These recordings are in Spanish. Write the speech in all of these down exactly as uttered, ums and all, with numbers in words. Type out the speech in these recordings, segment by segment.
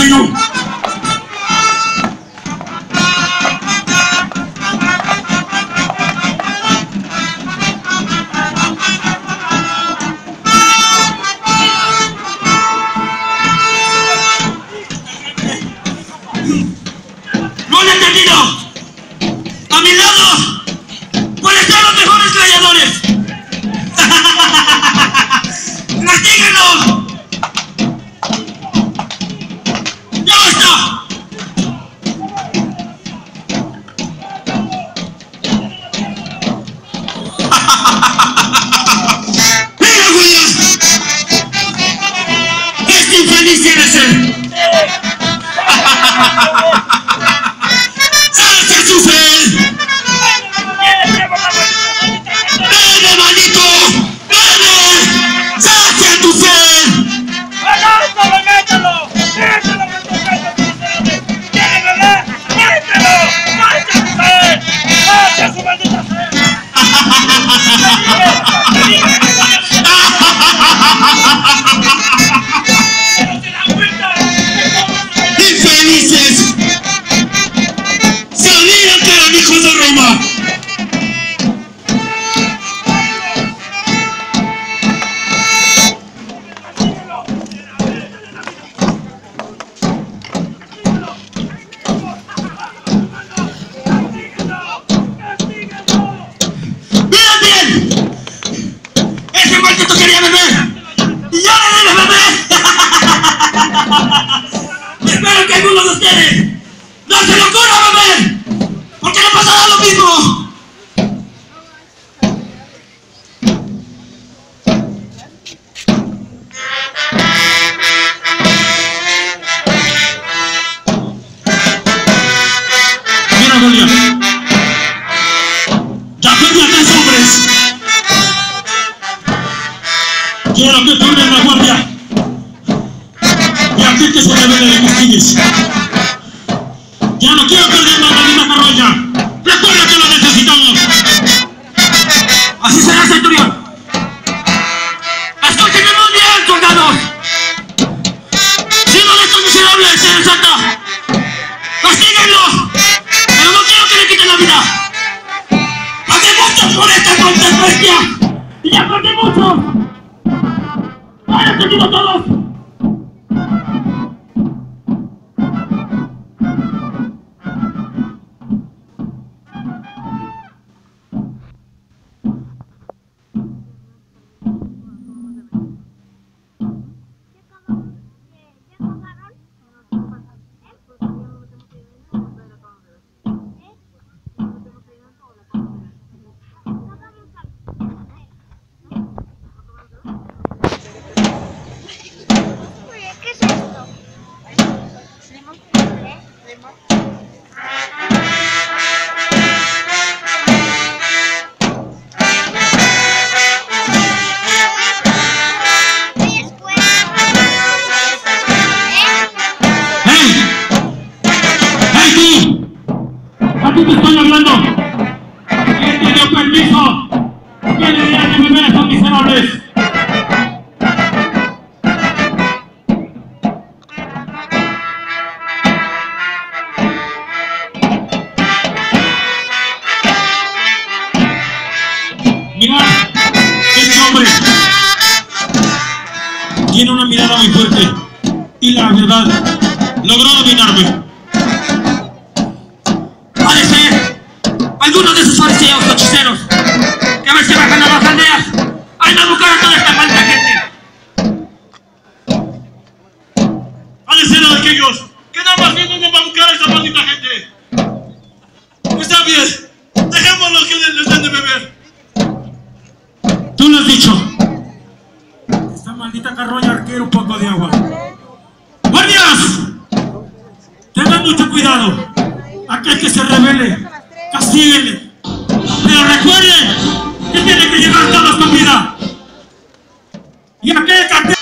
Señor. ¡No lo he entendido! ¡A mi lado! ¡Pueden ser los mejores gladiadores! ¡Castíguenlos! ¡Ya basta! ¡Mira, William! ¡Este infeliz tiene sed! ¡Sacia su sed! ¡Bebe, manito! ¡Bebe! ¡Sacia tu sed! ¡Mételo, mételo! ¡Mételo, ¡sacia su maldita sed! ¡Infelices! ¡Se olvidan que eran hijos de Roma! ¡Miren bien! ¡Ese maldito quería beber! ¡Y yo le debe beber! ¡Espero que alguno de ustedes no se le ocurra beber! ¡Porque le pasará lo mismo! Mira, Goliat. Ya perdí a tres hombres. Quiero que turnen la guardia. Y aquel que se revele de cosquillas. Ya no quiero perder más la misma carroña. Recuerda que lo necesitamos. Así será, centurión. Escúchenme muy bien, soldados. Si uno de estos miserables se desata, castíguenlo. Pero no quiero que le quiten la vida. ¡Hace mucho por esta tonta bestia! ¡Y ya perdí mucho! ¡Han entendido todos! ¿Qué es esto? ¿Limón? ¿Eh? ¿Limón? ¡Hey! ¡Hey, tú! ¡A ti te estoy hablando! ¿Quién te dio permiso? ¿Quién le diría que beber a esos miserables? Mirad, este hombre tiene una mirada muy fuerte y la verdad logró dominarme. Parece algunos de esos fariseos o hechiceros que a ver si bajan a las aldeas a embaucar a toda esta maldita gente. Ha de ser de aquellos que nada más vienen a embaucar a esta maldita gente. Está bien, dejémoslo que les den de beber. Tú lo has dicho. Esta maldita carroña requiere un poco de agua. ¡Guardias! Tengan mucho cuidado. Aquel que se rebele, castíguenle. Pero recuerden que tiene que llevar todos con vida. Y aquel que...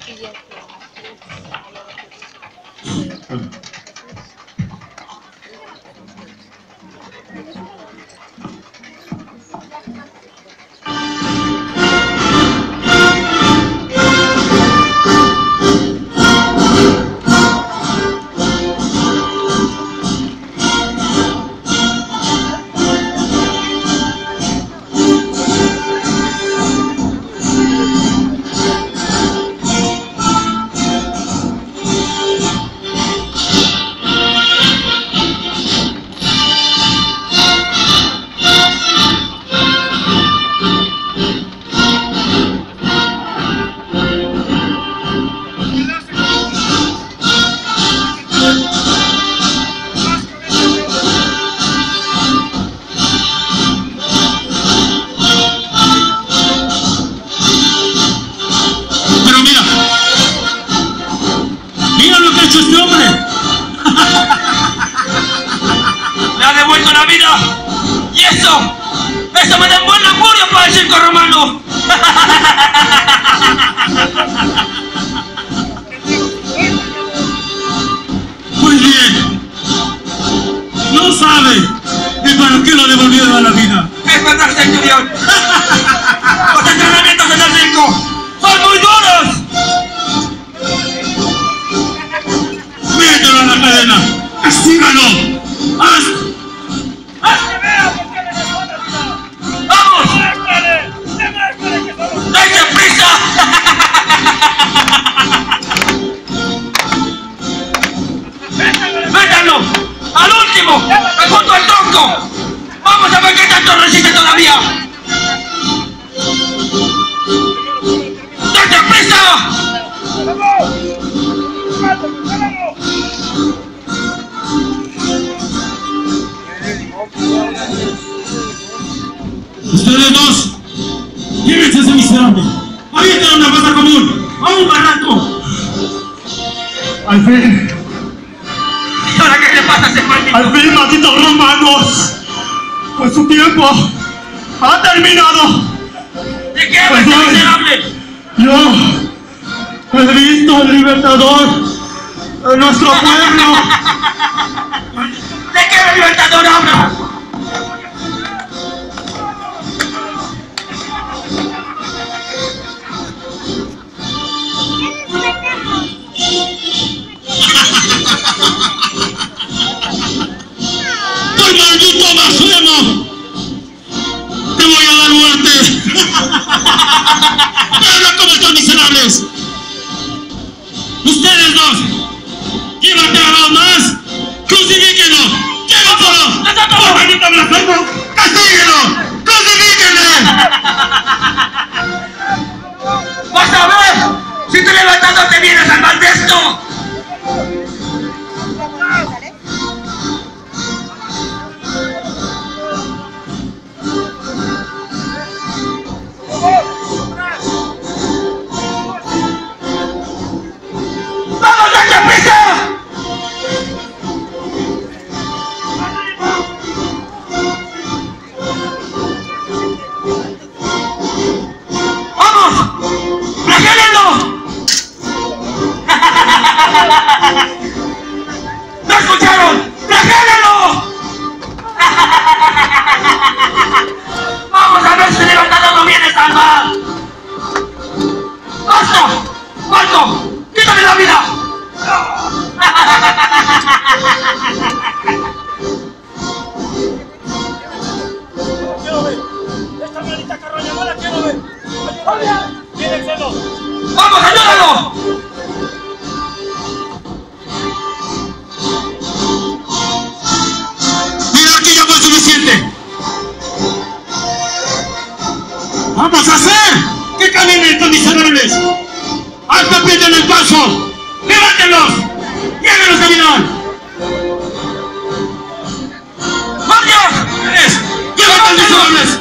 Ustedes dos, llévense a ese miserable. Avienten a una fosa común, a un barranco. Al fin, ¿Y ahora qué le pasa a ese maldito? al fin, malditos romanos. Pues su tiempo ha terminado. ¿De qué habla Pues este no, miserable? Yo he visto al libertador de nuestro pueblo. ¿De qué libertador habla? ¡Por maldito blasfemo! ¡Te voy a dar muerte! ¡Habla como estos miserables! ¡Ustedes dos! ¡Llevan trabajado más! ¡Crucifíquenlo! ¡Llévenselo! ¡Por maldito blasfemo! ¡Castíguenlo! ¡Crucifíquenle! ¡Vas a ver! ¡Si tu libertador te viene a salvar de esto! ¡Vamos, date prisa! ¡Vamos! ¡Flagélenlo! ¿No escucharon? ¡Flagélenlo! ¡Vamos a ver si el libertador no viene a salvar! ¡Basta! ¡Marco! ¡Quítame la vida! Quiero ver. Esta maldita carroña no la quiero ver. Llévenselo. ¡Vamos, ayúdalo! ¡Mira que ya fue suficiente! ¡Vamos a hacer que caminen estos miserables! ¡Hasta pierden el paso! ¡Levántenlos! ¡Llévenlos a caminar! ¡Guardias! ¡Llévate a los miserables!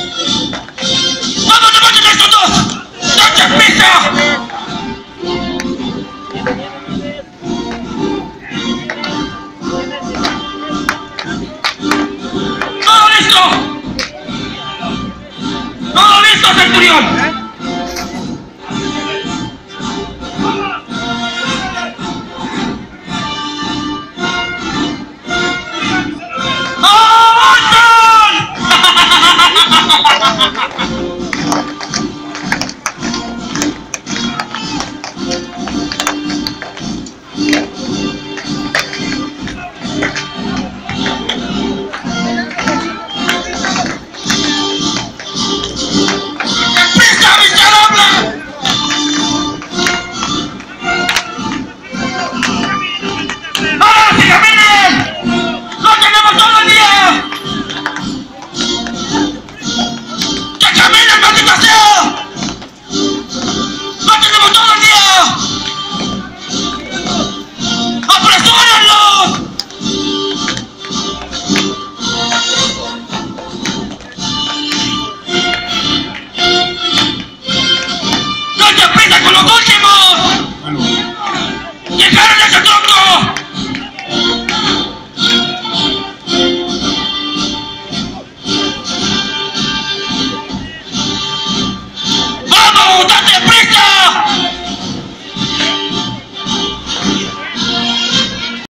¡Vamos, levanten estos dos! ¡Date prisa! centurión.